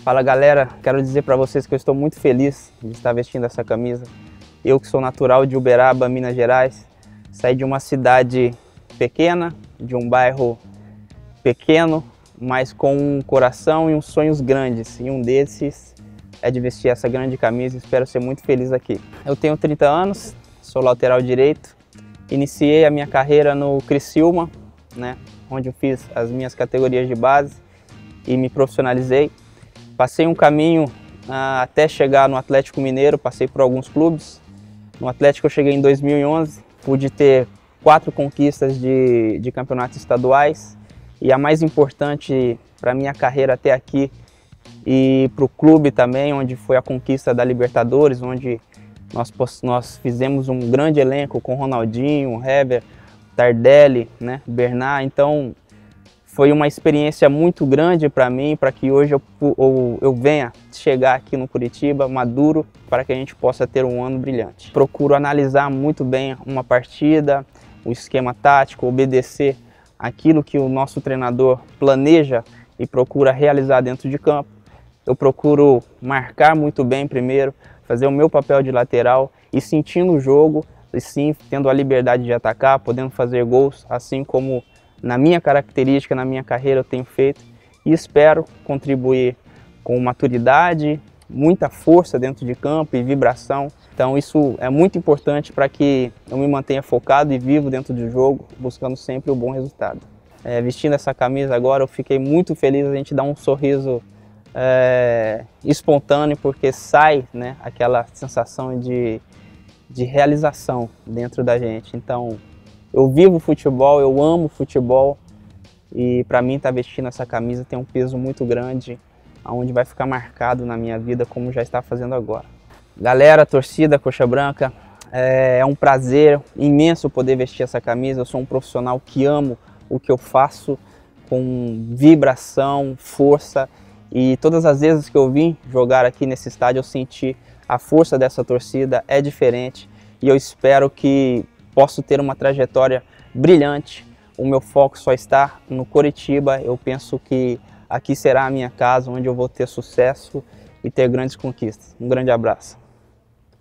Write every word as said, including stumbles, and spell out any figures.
Fala galera, quero dizer para vocês que eu estou muito feliz de estar vestindo essa camisa. Eu que sou natural de Uberaba, Minas Gerais, saí de uma cidade pequena, de um bairro pequeno, mas com um coração e uns sonhos grandes. E um desses é de vestir essa grande camisa e espero ser muito feliz aqui. Eu tenho trinta anos, sou lateral direito, iniciei a minha carreira no Criciúma, né, onde eu fiz as minhas categorias de base e me profissionalizei. Passei um caminho ah, até chegar no Atlético Mineiro, passei por alguns clubes. No Atlético eu cheguei em dois mil e onze, pude ter quatro conquistas de, de campeonatos estaduais e a mais importante para a minha carreira até aqui e para o clube também, onde foi a conquista da Libertadores, onde nós, nós fizemos um grande elenco com Ronaldinho, Heber, Tardelli, né, Bernard. Então foi uma experiência muito grande para mim, para que hoje eu, eu, eu venha chegar aqui no Curitiba maduro, para que a gente possa ter um ano brilhante. Procuro analisar muito bem uma partida, o esquema tático, obedecer aquilo que o nosso treinador planeja e procura realizar dentro de campo. Eu procuro marcar muito bem primeiro, fazer o meu papel de lateral e sentindo o jogo, e sim tendo a liberdade de atacar, podendo fazer gols, assim como na minha característica, na minha carreira eu tenho feito, e espero contribuir com maturidade, muita força dentro de campo e vibração. Então isso é muito importante para que eu me mantenha focado e vivo dentro do jogo, buscando sempre o bom resultado. É, vestindo essa camisa agora eu fiquei muito feliz, a gente dá um sorriso é, espontâneo, porque sai, né, aquela sensação de, de realização dentro da gente. Então eu vivo futebol, eu amo futebol e para mim estar vestindo essa camisa tem um peso muito grande, onde vai ficar marcado na minha vida como já está fazendo agora. Galera, torcida Coxa Branca, é um prazer imenso poder vestir essa camisa. Eu sou um profissional que amo o que eu faço com vibração, força, e todas as vezes que eu vim jogar aqui nesse estádio eu senti a força dessa torcida, é diferente e eu espero que posso ter uma trajetória brilhante. O meu foco só está no Coritiba. Eu penso que aqui será a minha casa, onde eu vou ter sucesso e ter grandes conquistas. Um grande abraço.